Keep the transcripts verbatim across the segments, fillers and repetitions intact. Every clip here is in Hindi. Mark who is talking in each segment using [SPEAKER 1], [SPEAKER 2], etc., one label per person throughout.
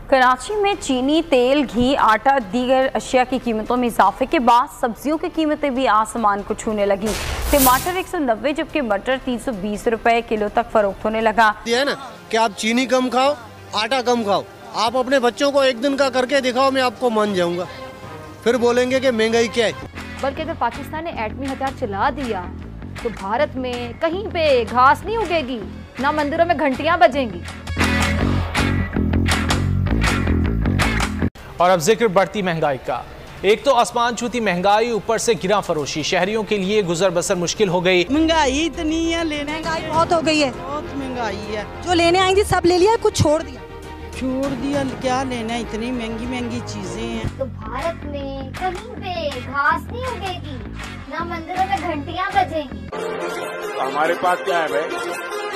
[SPEAKER 1] कराची में चीनी, तेल, घी, आटा, दीगर अशिया की कीमतों में इजाफे के बाद सब्जियों की कीमतें भी आसमान को छूने लगी। टमाटर एक सौ नब्बे जबकि मटर तीन सौ बीस रुपए किलो तक फरोख्त होने लगा।
[SPEAKER 2] है ना कि आप चीनी कम खाओ, आटा कम खाओ। आप अपने बच्चों को एक दिन का करके दिखाओ, मैं आपको मान जाऊंगा। फिर बोलेंगे कि महंगाई क्या है।
[SPEAKER 3] बल्कि अगर पाकिस्तान ने एटमी हथियार चला दिया तो भारत में कहीं पे घास नहीं उगेगी, ना मंदिरों में घंटियां बजेंगी।
[SPEAKER 4] और अब जिक्र बढ़ती महंगाई का। एक तो आसमान छूती महंगाई, ऊपर से गिरा फरोशी, शहरियों के लिए गुजर बसर मुश्किल हो गई।
[SPEAKER 5] महंगाई इतनी है, लेने
[SPEAKER 6] महंगाई बहुत हो गई है,
[SPEAKER 5] बहुत महंगाई है।
[SPEAKER 6] जो लेने आई थी सब ले लिया, कुछ छोड़ दिया।
[SPEAKER 5] छोड़ दिया क्या लेना, इतनी महंगी महंगी चीजें हैं।
[SPEAKER 7] तो भारत में कहीं पे घास नहीं उगेगी, ना मंदिरों में घंटियां बजेंगी।
[SPEAKER 8] तो हमारे पास क्या है भाई,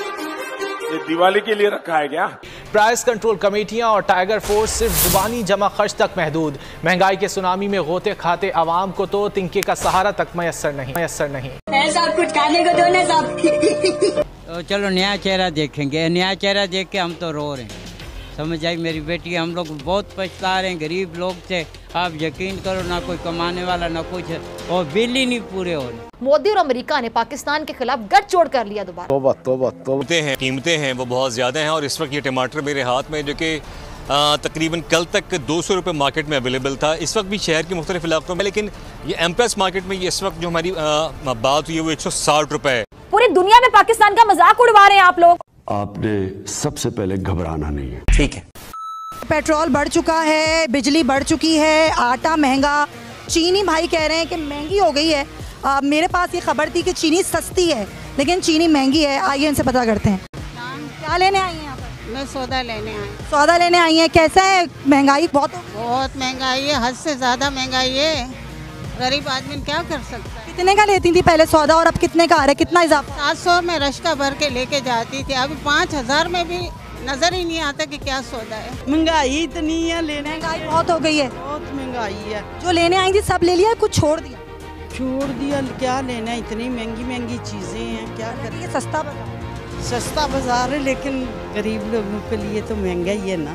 [SPEAKER 8] ये दिवाली के लिए रखा है क्या?
[SPEAKER 4] प्राइस कंट्रोल कमेटियां और टाइगर फोर्स सिर्फ जुबानी जमा खर्च तक महदूद। महंगाई के सुनामी में गोते खाते आवाम को तो तिनके का सहारा तक मैसर नहीं मैसर नहीं
[SPEAKER 9] ऐसा कुछ खाने को दो ना साहब।
[SPEAKER 10] तो चलो नया चेहरा देखेंगे, नया चेहरा देख के हम तो रो रहे हैं। समझ आई मेरी बेटी, हम लोग बहुत पछता रहे हैं, गरीब लोग थे। आप यकीन करो, ना कोई कमाने वाला ना कुछ, और बिल ही नहीं पूरे हो रहे।
[SPEAKER 3] मोदी और अमेरिका ने पाकिस्तान के खिलाफ गठजोड़ कर लिया दोबारा।
[SPEAKER 11] तौबा तौबा तौबा
[SPEAKER 12] हैं, कीमतें हैं वो बहुत ज़्यादा हैं। और इस वक्त ये टमाटर मेरे हाथ में, जो कि तकरीबन कल तक दो सौ रुपये मार्केट में अवेलेबल था, इस वक्त भी शहर के मुख्तलिफ इलाकों में, लेकिन ये एमप्रेस मार्केट में ये इस वक्त जो हमारी आ, बात हुई है वो एक सौ साठ रुपये है।
[SPEAKER 3] पूरी दुनिया में पाकिस्तान का मजाक उड़वा रहे हैं आप लोग।
[SPEAKER 11] आपने सबसे पहले घबराना नहीं है,
[SPEAKER 12] ठीक है।
[SPEAKER 6] पेट्रोल बढ़ चुका है, बिजली बढ़ चुकी है, आटा महंगा, चीनी भाई कह रहे हैं कि महंगी हो गई है। आ, मेरे पास ये खबर थी कि चीनी सस्ती है लेकिन चीनी महंगी है। आइए इनसे पता करते हैं। क्या लेने आई हैं यहाँ पर?
[SPEAKER 5] मैं सौदा लेने आई।
[SPEAKER 6] सौदा लेने आई हैं। कैसा है महंगाई? बहुत
[SPEAKER 5] बहुत महंगाई है, हद से ज्यादा महंगाई है। गरीब आदमी क्या कर सकता है।
[SPEAKER 6] कितने का लेती थी पहले सौदा और अब कितने का आ रहा है? कितना इजाफा?
[SPEAKER 5] सात सौ में रश्का भर के लेके जाती थी, अभी पाँच हजार में भी नजर ही नहीं आता कि क्या सौदा है। महंगाई इतनी है, लेने
[SPEAKER 6] महंगाई बहुत हो गई है,
[SPEAKER 5] बहुत महंगाई है।
[SPEAKER 6] जो लेने आई थी सब ले लिया, कुछ छोड़ दिया।
[SPEAKER 5] छोड़ दिया क्या लेना, इतनी महंगी महंगी चीजें हैं, क्या करें।
[SPEAKER 6] सस्ता बाजार
[SPEAKER 5] सस्ता बाजार है, लेकिन गरीब लोगों के लिए तो महंगा ही है ना।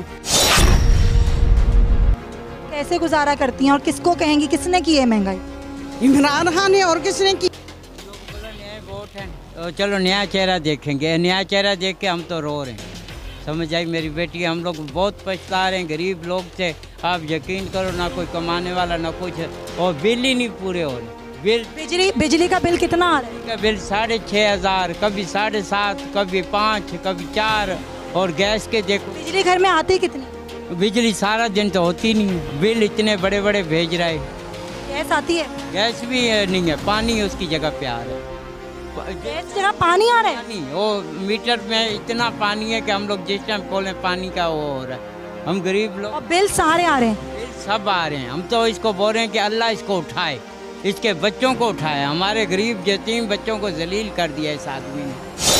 [SPEAKER 6] कैसे गुजारा करती हैं और किसको कहेंगी, किसने की है महंगाई?
[SPEAKER 5] इमरान खान ने, और किसने की?
[SPEAKER 10] वोट है तो चलो नया चेहरा देखेंगे, नया चेहरा देख के हम तो रो रहे हैं। समझ आई मेरी बेटी, हम लोग बहुत पछता रहे हैं, गरीब लोग थे। आप यकीन करो, ना कोई कमाने वाला ना कुछ, और बिल ही नहीं पूरे हो रहे। बिल
[SPEAKER 6] बिजली बिजली का बिल कितना आ रहा है?
[SPEAKER 10] का बिल साढ़े छः हजार, कभी साढ़े सात, कभी पाँच, कभी चार। और गैस के देखो,
[SPEAKER 6] बिजली घर में आती कितनी?
[SPEAKER 10] बिजली सारा दिन तो होती नहीं, बिल इतने बड़े बड़े भेज रहे।
[SPEAKER 6] गैस आती है?
[SPEAKER 10] गैस भी नहीं है, पानी उसकी जगह पे आ रहा है।
[SPEAKER 6] गैस जगह पानी आ रहा है?
[SPEAKER 10] पानी, वो मीटर में इतना पानी है कि हम लोग जिस टाइम खोलें पानी का वो हो रहा है। हम गरीब लोग,
[SPEAKER 6] और बिल सारे आ रहे हैं।
[SPEAKER 10] बिल सब आ रहे हैं। हम तो इसको बोल रहे हैं कि अल्लाह इसको उठाए, इसके बच्चों को उठाए। हमारे गरीब यतीम बच्चों को जलील कर दिया इस आदमी ने।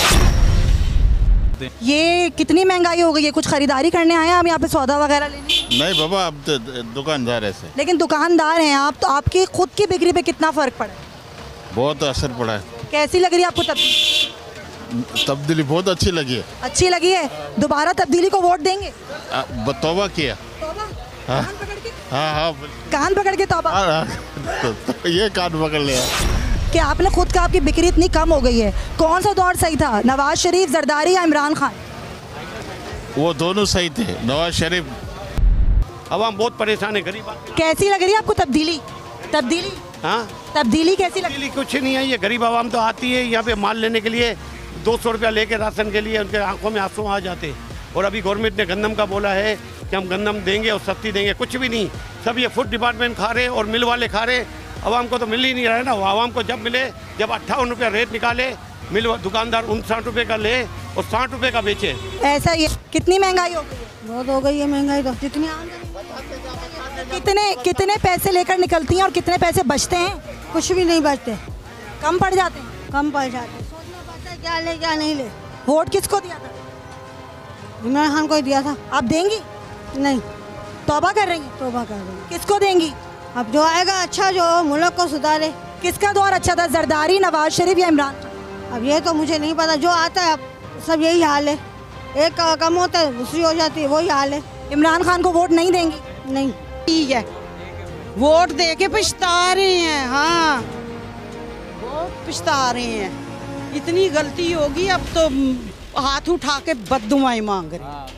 [SPEAKER 6] ये कितनी महंगाई हो गई है? कुछ खरीदारी करने आए हैं आप यहाँ पे, सौदा वगैरह लेने?
[SPEAKER 13] नहीं बाबा, आप तो दुकानदार है से।
[SPEAKER 6] लेकिन दुकानदार हैं आप, तो आपकी खुद की बिक्री पे कितना फर्क पड़ा है?
[SPEAKER 13] बहुत असर पड़ा है।
[SPEAKER 6] कैसी लग रही है आपको तब्दीली?
[SPEAKER 13] तब्दीली बहुत अच्छी लगी है।
[SPEAKER 6] अच्छी लगी है? दोबारा तब्दीली को वोट देंगे?
[SPEAKER 13] तौबा किया।
[SPEAKER 6] तौबा?
[SPEAKER 13] हाँ हाँ हाँ,
[SPEAKER 6] कान पकड़ के तौबा?
[SPEAKER 13] तो, तो ये कान पकड़ लिया
[SPEAKER 6] कि आपने खुद कहा आपकी बिक्री इतनी कम हो गई है। कौन सा दौर सही था, नवाज शरीफ, जरदारी या इमरान खान?
[SPEAKER 13] वो दोनों सही थे, नवाज शरीफ।
[SPEAKER 2] अवाम बहुत परेशान है, गरीब।
[SPEAKER 6] कैसी लग रही है आपको तब्दीली? तब्दीली
[SPEAKER 2] हाँ,
[SPEAKER 6] तब्दीली कैसी लग?
[SPEAKER 2] तब्दीली कुछ नहीं है, ये गरीब आवाम तो आती है यहाँ पे माल लेने के लिए, दो सौ रुपया लेके राशन के लिए उनके आंखों में आंसू आ जाते। और अभी गवर्नमेंट ने गंदम का बोला है कि हम गंदम देंगे और सस्ती देंगे, कुछ भी नहीं। सब ये फूड डिपार्टमेंट खा रहे और मिल वाले खा रहे। आवाम को तो मिल ही नहीं रहा है ना। आवाम को जब मिले, जब अट्ठावन रुपया रेट निकाले, मिल दुकानदार उनसाठ रुपये का ले और साठ रुपये का बेचे।
[SPEAKER 6] ऐसा ही कितनी महंगाई हो गई है?
[SPEAKER 5] बहुत हो गई है महंगाई तो। जितनी
[SPEAKER 6] कितने कितने पैसे लेकर निकलती हैं और कितने पैसे बचते हैं?
[SPEAKER 5] कुछ भी नहीं बचते,
[SPEAKER 6] कम पड़ जाते हैं।
[SPEAKER 5] कम पड़ जाते। सोचना पड़ता है क्या ले क्या नहीं ले।
[SPEAKER 6] वोट किसको दिया था?
[SPEAKER 5] इमरान खान को दिया था।
[SPEAKER 6] आप देंगी?
[SPEAKER 5] नहीं।
[SPEAKER 6] तौबा कर रही हैं?
[SPEAKER 5] तौबा कर रही हैं।
[SPEAKER 6] किसको देंगी?
[SPEAKER 5] अब जो आएगा अच्छा, जो मुल्क को सुधारे।
[SPEAKER 6] किसका दौर अच्छा था, जरदारी, नवाज शरीफ या इमरान?
[SPEAKER 5] अब ये तो मुझे नहीं पता, जो आता है अब सब यही हाल है। एक का कम होता है दूसरी हो जाती है, वही हाल है।
[SPEAKER 6] इमरान खान को वोट नहीं देंगी?
[SPEAKER 5] नहीं, ठीक है, वोट दे के पछता रहे हैं। हाँ, बहुत पछता रहे हैं, इतनी गलती होगी अब तो हाथ उठा के बददुआएं मांग रहे हैं।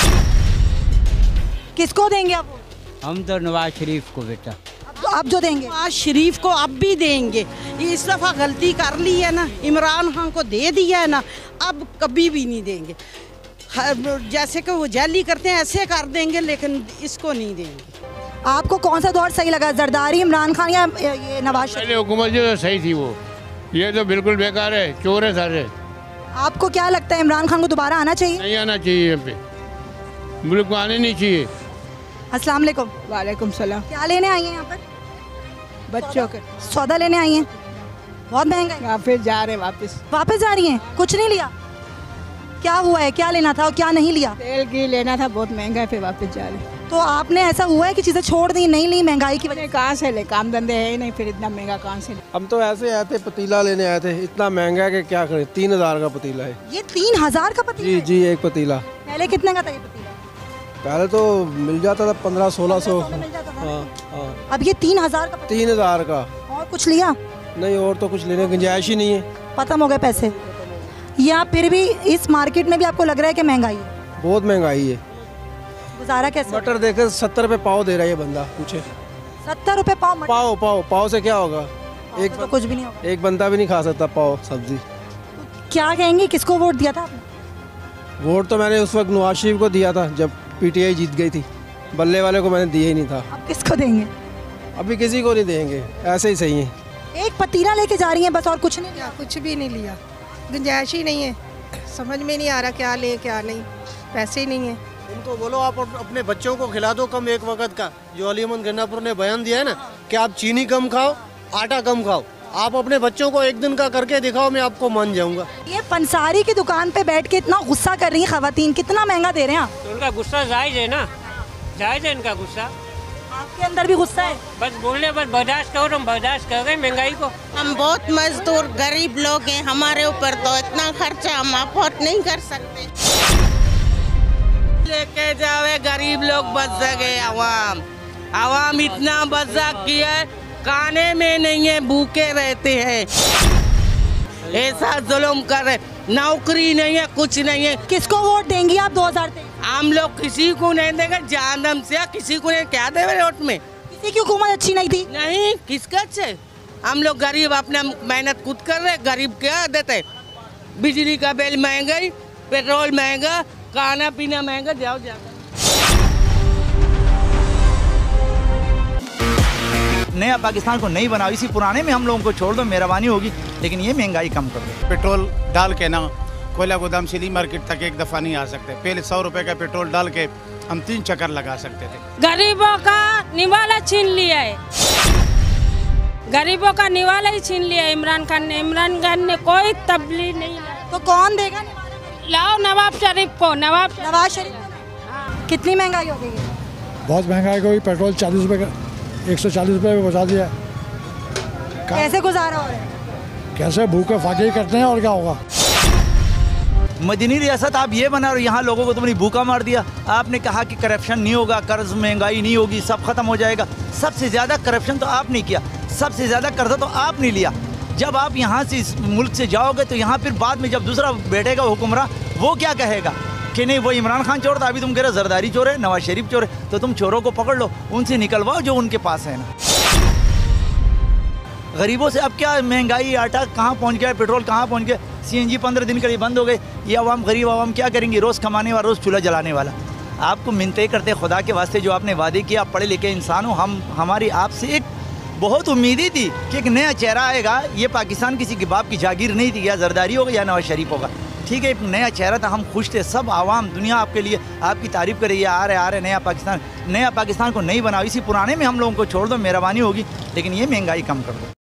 [SPEAKER 6] किसको देंगे आप?
[SPEAKER 10] हम तो नवाज शरीफ को बेटा।
[SPEAKER 6] तो आप जो देंगे?
[SPEAKER 5] नवाज शरीफ को अब भी देंगे। इस दफा गलती कर ली है ना, इमरान खान को दे दिया है ना, अब कभी भी नहीं देंगे। जैसे कि वो जैली करते हैं ऐसे कर देंगे, लेकिन इसको नहीं देंगे।
[SPEAKER 6] आपको कौन सा दौर सही लगा, जरदारी, इमरान खान या ये नवाज शरीफ?
[SPEAKER 14] पहले हुकूमत जो तो सही थी, वो ये तो बिल्कुल बेकार है, चोर है सारे।
[SPEAKER 6] आपको क्या लगता है इमरान खान को दोबारा आना चाहिए?
[SPEAKER 14] नहीं आना चाहिए, यहाँ पे मुल्क को आने नहीं चाहिए।
[SPEAKER 6] अस्सलाम वालेकुम।
[SPEAKER 5] वालेकुम सलाम।
[SPEAKER 6] क्या लेने आई हैं यहाँ पर?
[SPEAKER 5] बच्चों के
[SPEAKER 6] सौदा लेने आई हैं। बहुत महंगा है।
[SPEAKER 5] वापस जा रहे वापस
[SPEAKER 6] वापस जा रही हैं? कुछ नहीं लिया? क्या हुआ है, क्या लेना था और क्या नहीं लिया?
[SPEAKER 5] तेल की लेना था, बहुत महंगा है, फिर वापस जा रहे।
[SPEAKER 6] तो आपने ऐसा हुआ है कि चीज़ें छोड़ दी, नहीं ली महंगाई की वजह?
[SPEAKER 5] कहाँ से ले, काम धंधे है ही नहीं, फिर इतना महंगा कहाँ से ले?
[SPEAKER 15] हम तो ऐसे आए थे, पतीला लेने आए थे, इतना महंगा है कि क्या करें। तीन हजार का पतीला है।
[SPEAKER 6] ये तीन हजार का पतीला?
[SPEAKER 15] जी जी, एक पतीला।
[SPEAKER 6] पहले कितने का था ये पतीला?
[SPEAKER 15] पहले तो मिल जाता था पंद्रह सोलह सौ। हाँ,
[SPEAKER 6] अब ये तीन हजार का?
[SPEAKER 15] तीन हजार का।
[SPEAKER 6] और कुछ लिया?
[SPEAKER 15] नहीं, और तो कुछ लेने की गुंजाइश ही नहीं है,
[SPEAKER 6] खत्म हो गए पैसे। या फिर भी इस मार्केट में भी आपको लग रहा है कि महंगाई है?
[SPEAKER 15] बहुत महंगाई है।
[SPEAKER 6] गुजारा कैसे?
[SPEAKER 15] मटर देकर सत्तर रुपए पाव दे रहा है ये बंदा, पूछे।
[SPEAKER 6] सत्तर रुपए पाव मटर?
[SPEAKER 15] पाव पाव पाव से क्या होगा? एक
[SPEAKER 6] तो कुछ भी नहीं होगा।
[SPEAKER 15] एक बंदा भी नहीं खा सकता पाव सब्जी।
[SPEAKER 6] क्या कहेंगे, किसको वोट दिया था आपने?
[SPEAKER 15] वोट तो मैंने उस वक्त नवाज शरीफ को दिया था जब पीटीआई जीत गई थी। बल्ले वाले को मैंने दिया ही नहीं था।
[SPEAKER 6] अब किसको देंगे?
[SPEAKER 15] अभी किसी को नहीं देंगे, ऐसे ही सही है।
[SPEAKER 6] एक पतीला लेके जा रही हैं बस, और कुछ नहीं लिया?
[SPEAKER 5] कुछ भी नहीं लिया, गुंजाइश ही नहीं है, समझ में नहीं आ रहा क्या ले क्या नहीं, पैसे ही नहीं है।
[SPEAKER 15] उनको बोलो आप अपने बच्चों को खिला दो कम एक वक्त का, जो अली अहमद गन्नापुर ने बयान दिया है ना कि आप चीनी कम खाओ, आटा कम खाओ। आप अपने बच्चों को एक दिन का करके दिखाओ, मैं आपको मान जाऊंगा।
[SPEAKER 6] ये पंसारी की दुकान पे बैठ के इतना गुस्सा कर रही हैं खवातीन, कितना महंगा दे रहे हैं आप?
[SPEAKER 16] तो उनका गुस्सा जायज है ना, जायज है इनका गुस्सा।
[SPEAKER 6] आपके अंदर भी गुस्सा है?
[SPEAKER 16] बस बोलने बस बर्दाश्त करो, हम बर्दाश्त कर रहे महंगाई को।
[SPEAKER 5] हम बहुत मजदूर गरीब लोग हैं, हमारे ऊपर तो इतना खर्चा हम अफोर्ड नहीं कर सकते। लेके जावे गरीब लोग बच गए, आवाम आवाम इतना बजा किया है, खाने में नहीं है, भूखे रहते हैं, ऐसा जुल्म कर रहे, नौकरी नहीं है, कुछ नहीं है।
[SPEAKER 6] किसको वोट देंगी आप दो हजार तेईस?
[SPEAKER 5] हम लोग किसी को नहीं देंगे, जानम से किसी को नहीं, क्या देवे वोट में?
[SPEAKER 6] किसी की हुकूमत अच्छी नहीं थी?
[SPEAKER 5] नहीं, किसका अच्छे? हम लोग गरीब अपना मेहनत खुद कर रहे, गरीब क्या देते? बिजली का बिल महंगाई, पेट्रोल महंगा, खाना पीना महंगा, जाओ जाओ।
[SPEAKER 17] नया पाकिस्तान को नहीं बनाओ, इसी पुराने में हम लोगों को छोड़ दो, मेहरबानी होगी, लेकिन ये महंगाई कम कर दो।
[SPEAKER 13] पेट्रोल डाल के ना कोयला गोदाम सिली मार्केट तक एक दफ़ा नहीं आ सकते। पहले सौ रुपए का पेट्रोल डाल के हम तीन चक्कर लगा सकते थे।
[SPEAKER 18] गरीबों का निवाला छीन लिया है, गरीबों का निवाला ही छीन लिया है इमरान खान ने। इमरान खान ने कोई तब्दीली नहीं लाया।
[SPEAKER 6] तो कौन देगा?
[SPEAKER 18] लाओ नवाब शरीफ को। नवाब
[SPEAKER 6] नवाज शरीफ को। कितनी महंगाई हो गई है?
[SPEAKER 19] बहुत महंगाई हो गई, पेट्रोल चालीस रुपए का एक सौ चालीस रुपये में बचा दिया।
[SPEAKER 6] कैसे गुजारा हो रहा है?
[SPEAKER 19] कैसे भूखे फाके करते हैं, और क्या होगा?
[SPEAKER 17] मदनी रियासत आप ये बना रहे हो, यहाँ लोगों को तुमने भूखा मार दिया। आपने कहा कि करप्शन नहीं होगा, कर्ज महंगाई नहीं होगी, सब खत्म हो जाएगा। सबसे ज़्यादा करप्शन तो आपने किया, सबसे ज़्यादा कर्जा तो आपने लिया। जब आप यहाँ से इस मुल्क से जाओगे तो यहाँ फिर बाद में जब दूसरा बैठेगा हुक्मरान, वो क्या कहेगा कि नहीं वो इमरान खान चोर था, अभी तुम कह रहे जरदारी चोर है, नवाज शरीफ चोर है। तो तुम चोरों को पकड़ लो, उनसे निकलवाओ जो उनके पास है ना। गरीबों से अब क्या महंगाई, आटा कहाँ पहुँच गया, पेट्रोल कहाँ पहुँच गया, सीएनजी पंद्रह दिन के लिए बंद हो गए। ये आवाम, गरीब आवाम क्या करेंगे? रोज़ कमाने वाला, रोज़ चूल्हा जलाने वाला। आपको मिन्नतें करते खुदा के वास्ते, जो आपने वादे किया, आप पढ़े लिखे इंसान हो, हम हमारी आपसे एक बहुत उम्मीदी थी कि एक नया चेहरा आएगा। ये पाकिस्तान किसी के बाप की जागीर नहीं थी, या जरदारी होगा या नवाज शरीफ होगा, ठीक है, एक नया चेहरा था, हम खुश थे। सब आवाम दुनिया आपके लिए आपकी तारीफ कर रही है, आ रहे आ रहे नया पाकिस्तान। नया पाकिस्तान को नहीं बनाओ, इसी पुराने में हम लोगों को छोड़ दो, मेहरबानी होगी, लेकिन ये महंगाई कम कर दो।